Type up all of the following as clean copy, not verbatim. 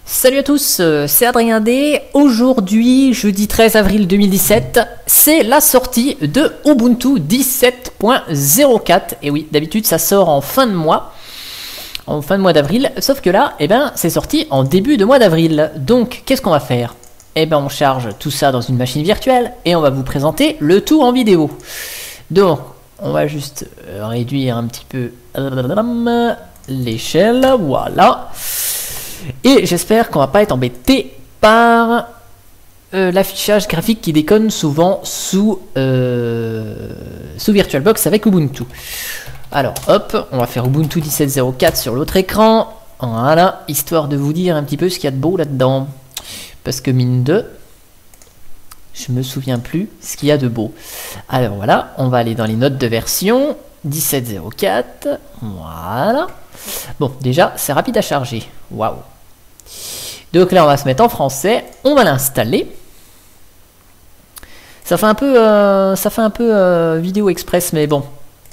Salut à tous, c'est Adrien D. Aujourd'hui, jeudi 13 avril 2017, c'est la sortie de Ubuntu 17.04. Et oui, d'habitude ça sort en fin de mois d'avril, sauf que là, c'est sorti en début de mois d'avril. Donc, qu'est-ce qu'on va faire? On charge tout ça dans une machine virtuelle et on va vous présenter le tout en vidéo. Donc, on va juste réduire un petit peu l'échelle, voilà. Et j'espère qu'on va pas être embêté par l'affichage graphique qui déconne souvent sous VirtualBox avec Ubuntu. Alors hop, on va faire Ubuntu 17.04 sur l'autre écran. Voilà, histoire de vous dire un petit peu ce qu'il y a de beau là-dedans. Parce que mine de, je me souviens plus ce qu'il y a de beau. Alors voilà, on va aller dans les notes de version 17.04. Voilà. Bon, déjà, c'est rapide à charger. Waouh. Donc là, on va se mettre en français. On va l'installer. Ça fait un peu, vidéo express, mais bon.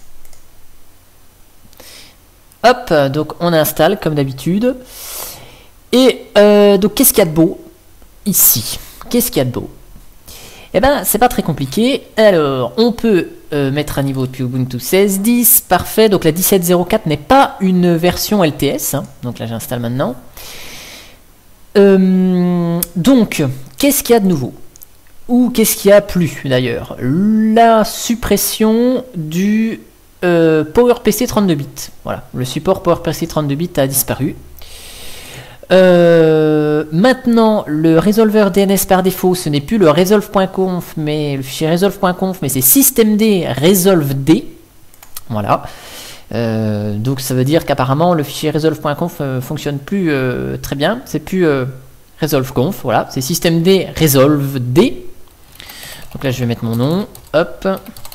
Hop, donc on installe comme d'habitude. Et donc, qu'est-ce qu'il y a de beau ici? Qu'est-ce qu'il y a de beau? C'est pas très compliqué. Alors, on peut mettre un niveau depuis Ubuntu 16.10, parfait. Donc la 17.04 n'est pas une version LTS, hein. Donc là j'installe maintenant. Donc, qu'est-ce qu'il y a de nouveau? Ou qu'est-ce qu'il y a plus d'ailleurs? La suppression du PowerPC 32 bits. Voilà, le support PowerPC 32 bits a disparu. Maintenant, le résolveur DNS par défaut, ce n'est plus le resolve.conf, mais le fichier resolve.conf, mais c'est systemd resolved. Voilà. Donc ça veut dire qu'apparemment le fichier resolve.conf fonctionne plus très bien. C'est plus resolve.conf. Voilà, c'est systemd resolved. Donc là, je vais mettre mon nom. Hop.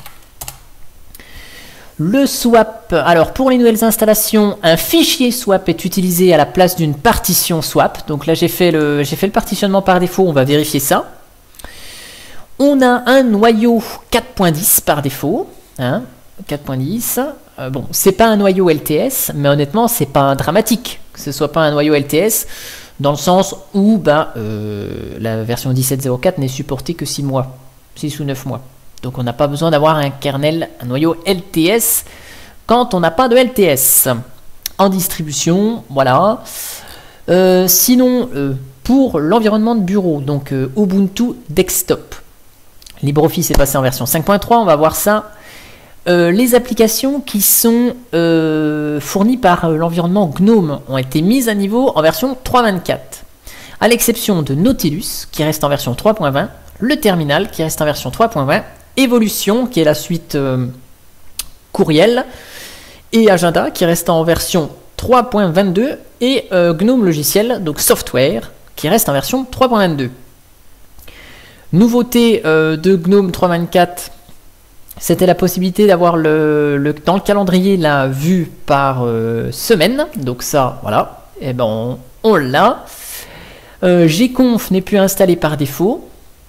Le swap, alors pour les nouvelles installations, un fichier swap est utilisé à la place d'une partition swap. Donc là j'ai fait le partitionnement par défaut, on va vérifier ça. On a un noyau 4.10 par défaut, hein, 4.10. Bon, c'est pas un noyau LTS, mais honnêtement c'est pas dramatique que ce soit pas un noyau LTS, dans le sens où la version 17.04 n'est supportée que 6 mois, 6 ou 9 mois. Donc on n'a pas besoin d'avoir un kernel, un noyau LTS quand on n'a pas de LTS. En distribution, voilà. Sinon, pour l'environnement de bureau, donc Ubuntu Desktop. LibreOffice est passé en version 5.3, on va voir ça. Les applications qui sont fournies par l'environnement GNOME ont été mises à niveau en version 3.24. À l'exception de Nautilus, qui reste en version 3.20, le terminal, qui reste en version 3.20, Evolution, qui est la suite courriel, et Agenda, qui reste en version 3.22, et GNOME logiciel, donc software, qui reste en version 3.22. Nouveauté de GNOME 3.24, c'était la possibilité d'avoir dans le calendrier la vue par semaine, donc ça, voilà, on l'a. Gconf n'est plus installé par défaut.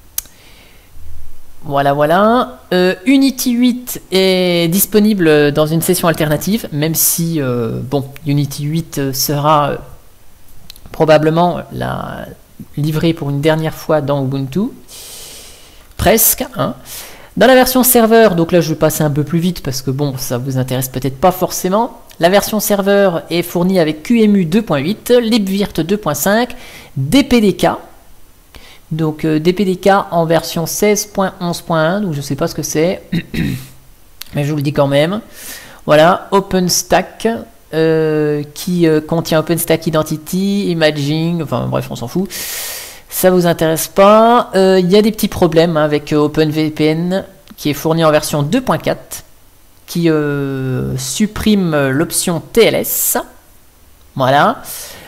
Voilà. Unity 8 est disponible dans une session alternative, même si, Unity 8 sera probablement livré pour une dernière fois dans Ubuntu. Presque, hein. Dans la version serveur, donc là je vais passer un peu plus vite parce que ça vous intéresse peut-être pas forcément. La version serveur est fournie avec QEMU 2.8, libvirt 2.5, DPDK. Donc DPDK en version 16.11.1, donc je ne sais pas ce que c'est, mais je vous le dis quand même. Voilà, OpenStack, qui contient OpenStack Identity, Imaging, enfin bref, on s'en fout. Ça vous intéresse pas. Il y a des petits problèmes avec OpenVPN, qui est fourni en version 2.4, qui supprime l'option TLS. Voilà.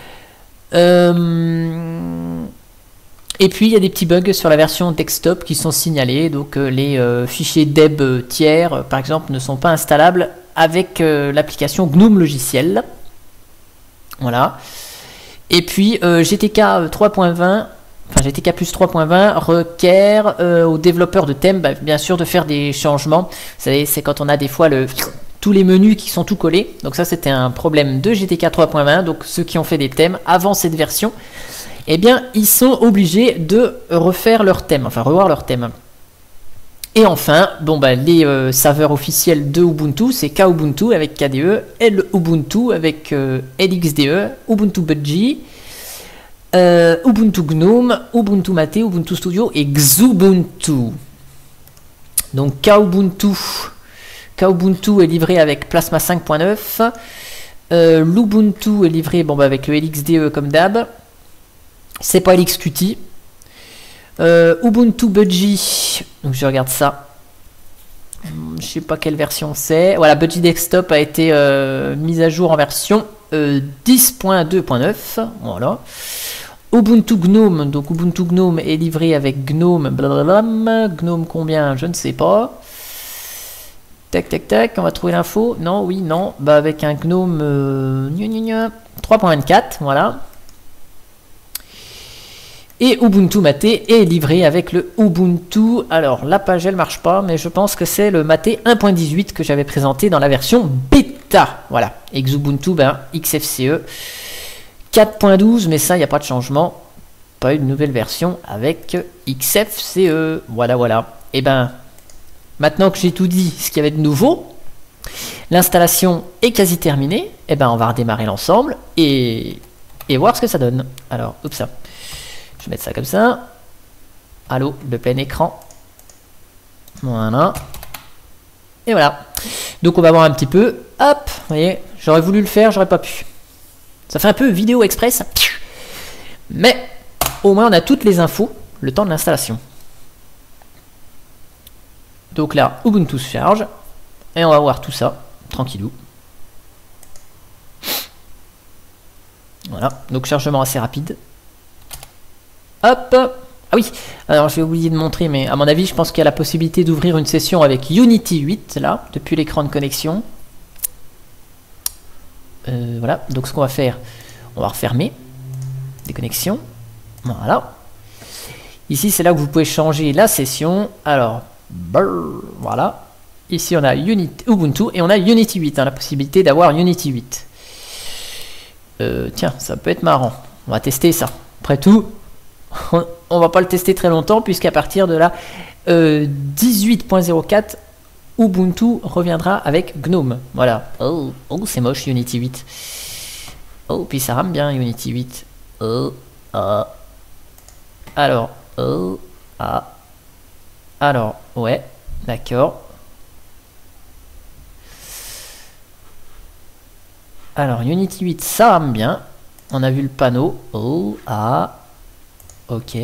Et puis il y a des petits bugs sur la version desktop qui sont signalés, donc les fichiers deb tiers par exemple ne sont pas installables avec l'application GNOME logiciel. Voilà. Et puis GTK 3.20, enfin GTK plus 3.20 requiert aux développeurs de thèmes bien sûr de faire des changements. Vous savez, c'est quand on a des fois tous les menus qui sont tout collés. Donc ça c'était un problème de GTK 3.20, donc ceux qui ont fait des thèmes avant cette version. eh bien, ils sont obligés de refaire leur thème, enfin revoir leur thème. Et enfin, bon, bah, les serveurs officiels de Ubuntu, c'est Kubuntu avec KDE, Lubuntu avec LXDE, Ubuntu Budgie, Ubuntu GNOME, Ubuntu Mate, Ubuntu Studio et Xubuntu. Donc Kubuntu est livré avec Plasma 5.9. L'Ubuntu est livré bon, bah, avec le LXDE comme d'hab. C'est pas LXQT. Ubuntu Budgie, donc je regarde ça. Je sais pas quelle version c'est. Voilà, Budgie Desktop a été mise à jour en version 10.2.9. Voilà. Ubuntu GNOME, donc Ubuntu GNOME est livré avec GNOME, blablabla. GNOME combien, je ne sais pas. Tac, tac, tac, on va trouver l'info. Non, oui, non. Bah, avec un GNOME 3.24, voilà. Et Ubuntu Mate est livré avec le Ubuntu. Alors, la page, elle marche pas, mais je pense que c'est le Mate 1.18 que j'avais présenté dans la version bêta. Voilà. Et Xubuntu, ben, XFCE 4.12, mais ça, il n'y a pas de changement. Pas eu de nouvelle version avec XFCE. Voilà, voilà. Et ben, maintenant que j'ai tout dit, ce qu'il y avait de nouveau, l'installation est quasi terminée. Et ben, on va redémarrer l'ensemble et voir ce que ça donne. Alors, oups, ça. Je vais mettre ça comme ça. Allô, le plein écran. Voilà. Et voilà. Donc on va voir un petit peu. Hop, vous voyez, j'aurais voulu le faire, j'aurais pas pu. Ça fait un peu vidéo express. Mais au moins on a toutes les infos, le temps de l'installation. Donc là, Ubuntu se charge. Et on va voir tout ça, tranquillou. Voilà, donc chargement assez rapide. Hop. Ah oui, alors j'ai oublié de montrer, mais à mon avis, je pense qu'il y a la possibilité d'ouvrir une session avec Unity 8, là, depuis l'écran de connexion. Voilà, donc ce qu'on va faire, on va refermer des connexions. Voilà. Ici, c'est là que vous pouvez changer la session. Alors, voilà. Ici, on a Ubuntu et on a Unity 8, hein, la possibilité d'avoir Unity 8. Tiens, ça peut être marrant. On va tester ça. Après tout, on va pas le tester très longtemps puisqu'à partir de la 18.04 Ubuntu reviendra avec GNOME. Voilà. Oh c'est moche Unity 8. Oh, puis ça rame bien Unity 8. Alors, alors, ouais, d'accord. Alors, Unity 8, ça rame bien. On a vu le panneau. Ok.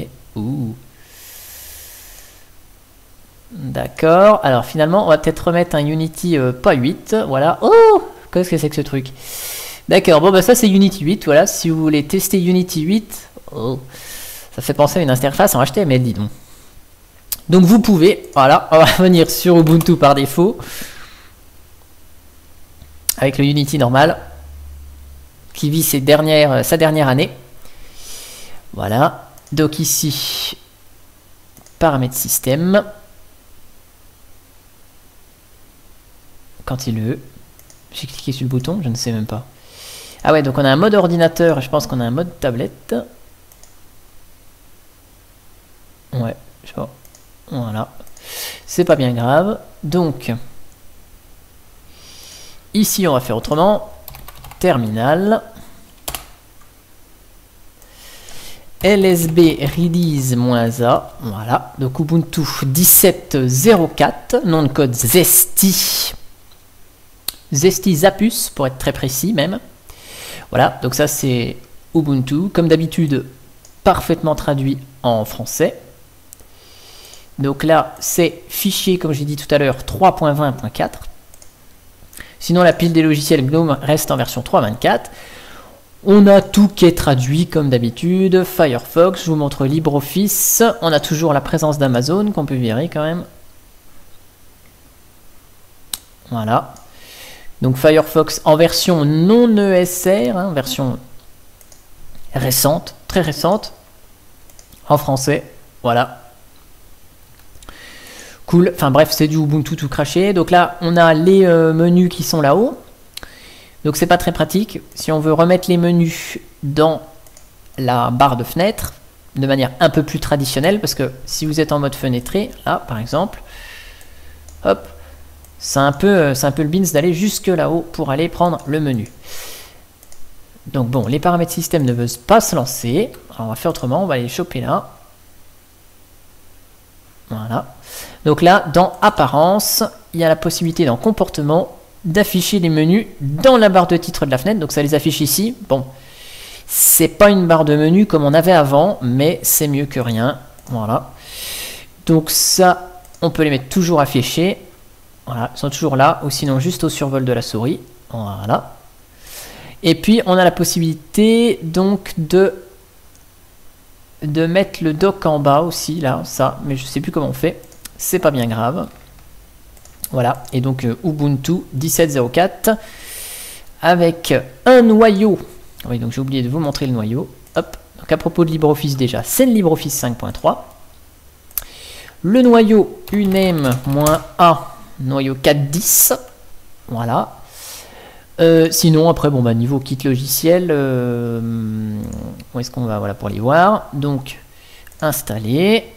D'accord. Alors finalement, on va peut-être remettre un Unity pas 8. Voilà. Oh, qu'est-ce que c'est que ce truc? D'accord. Bon, bah ça c'est Unity 8. Voilà. Si vous voulez tester Unity 8, ça fait penser à une interface en HTML, dis donc. Donc vous pouvez. Voilà. On va venir sur Ubuntu par défaut avec le Unity normal qui vit sa dernière année. Voilà. Donc ici, paramètres système, quand il veut. J'ai cliqué sur le bouton, je ne sais même pas. Ah ouais, donc on a un mode ordinateur, je pense qu'on a un mode tablette. Ouais, je sais pas. Voilà. C'est pas bien grave. Donc, ici on va faire autrement. Terminal. LSB release -a, voilà, donc Ubuntu 17.04, nom de code Zesty Zapus pour être très précis même. Voilà, donc ça c'est Ubuntu, comme d'habitude parfaitement traduit en français. Donc là c'est fichier comme j'ai dit tout à l'heure 3.20.4. Sinon la pile des logiciels GNOME reste en version 3.24. On a tout qui est traduit comme d'habitude. Firefox, je vous montre LibreOffice. On a toujours la présence d'Amazon qu'on peut virer quand même. Voilà. Donc Firefox en version non ESR, hein, version récente, très récente, en français. Voilà. Cool. Enfin bref, c'est du Ubuntu tout craché. Donc là, on a les menus qui sont là-haut. Donc c'est pas très pratique. Si on veut remettre les menus dans la barre de fenêtre de manière un peu plus traditionnelle, parce que si vous êtes en mode fenêtré, là par exemple, hop, c'est un peu le beans d'aller jusque là-haut pour aller prendre le menu. Donc bon, les paramètres système ne veulent pas se lancer. Alors on va faire autrement, on va aller choper là. Voilà. Donc là, dans apparence, il y a la possibilité dans comportement d'afficher les menus dans la barre de titre de la fenêtre. Donc ça les affiche ici. Bon, c'est pas une barre de menu comme on avait avant, mais c'est mieux que rien. Voilà. Donc ça, on peut les mettre toujours affichés. Voilà, ils sont toujours là, ou sinon juste au survol de la souris. Voilà. Et puis on a la possibilité donc de mettre le dock en bas aussi, là, ça, mais je sais plus comment on fait. C'est pas bien grave. Voilà, et donc Ubuntu 17.04 avec un noyau. Oui, donc j'ai oublié de vous montrer le noyau. Hop, donc à propos de LibreOffice déjà, c'est le LibreOffice 5.3. Le noyau uname-a, noyau 4.10. Voilà. Sinon, après, bon, bah, niveau kit logiciel, où est-ce qu'on va? Voilà, pour les voir. Donc, installer.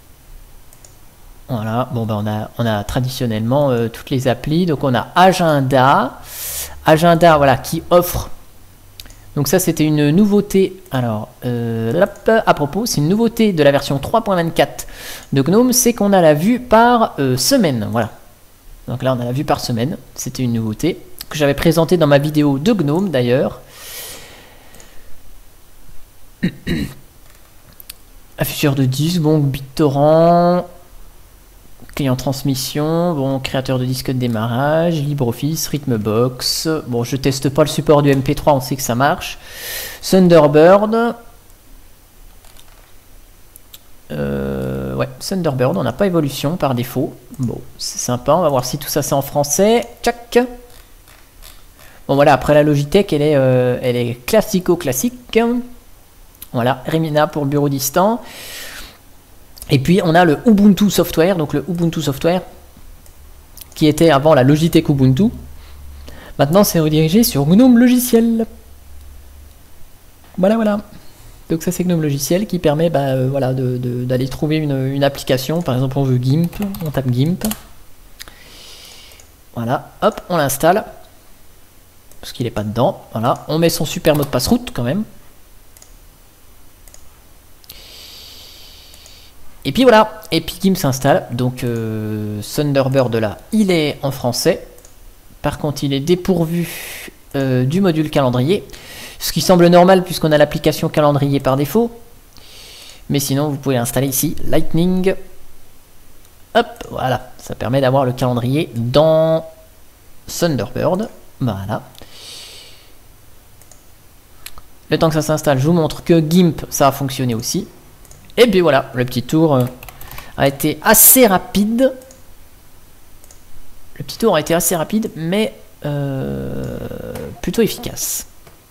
Voilà, bon, bah, on a traditionnellement toutes les applis. Donc, on a Agenda. Agenda, voilà, qui offre. Donc, ça, c'était une nouveauté. Alors, à propos, c'est une nouveauté de la version 3.24 de GNOME. C'est qu'on a la vue par semaine. Voilà. Donc là, on a la vue par semaine. C'était une nouveauté que j'avais présenté dans ma vidéo de GNOME d'ailleurs. Afficheur de disque, bon, BitTorrent, client transmission, bon, créateur de disque de démarrage, LibreOffice, Rhythmbox. Bon, je teste pas le support du MP3, on sait que ça marche. Thunderbird. Ouais, Thunderbird, on n'a pas évolution par défaut. Bon, c'est sympa, on va voir si tout ça c'est en français. Tchac. Bon voilà, après la Logitech, elle est classico-classique. Voilà, Remina pour le bureau distant. Et puis on a le Ubuntu Software, donc le Ubuntu Software, qui était avant la Logitech Ubuntu. Maintenant c'est redirigé sur GNOME Logiciel. Voilà. Donc ça c'est GNOME Logiciel qui permet voilà, d'aller trouver une application. Par exemple on veut GIMP, on tape GIMP. Voilà, hop, on l'installe. Parce qu'il n'est pas dedans. Voilà, on met son super mot de passe route quand même. Et puis voilà, et puis GIMP s'installe. Donc Thunderbird là, il est en français. Par contre, il est dépourvu du module calendrier. Ce qui semble normal puisqu'on a l'application calendrier par défaut. Mais sinon, vous pouvez l'installer ici, Lightning. Hop, voilà, ça permet d'avoir le calendrier dans Thunderbird. Voilà. Le temps que ça s'installe, je vous montre que GIMP, ça a fonctionné aussi. Et puis voilà, le petit tour a été assez rapide. Le petit tour a été assez rapide, mais plutôt efficace.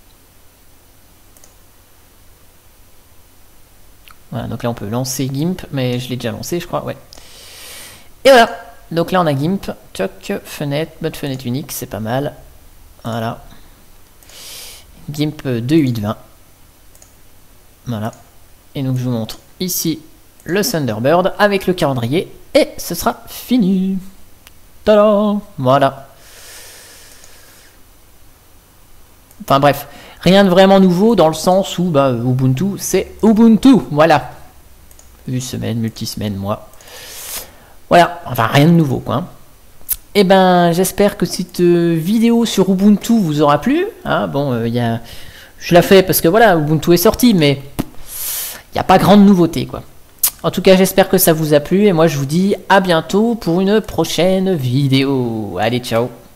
Voilà, donc là on peut lancer GIMP, mais je l'ai déjà lancé, je crois, ouais. Et voilà, donc là on a GIMP, choc, fenêtre, mode fenêtre unique, c'est pas mal. Voilà. GIMP 2.8.20. Voilà. Et donc je vous montre ici le Thunderbird avec le calendrier, et ce sera fini. Tada! Voilà. Enfin bref. Rien de vraiment nouveau dans le sens où Ubuntu, c'est Ubuntu, voilà. Vue semaine, multisemaine, mois. Voilà, enfin rien de nouveau quoi. Et ben j'espère que cette vidéo sur Ubuntu vous aura plu. Hein, bon, je la fais parce que voilà, Ubuntu est sorti, mais il n'y a pas grande nouveauté quoi. En tout cas, j'espère que ça vous a plu et moi je vous dis à bientôt pour une prochaine vidéo. Allez, ciao!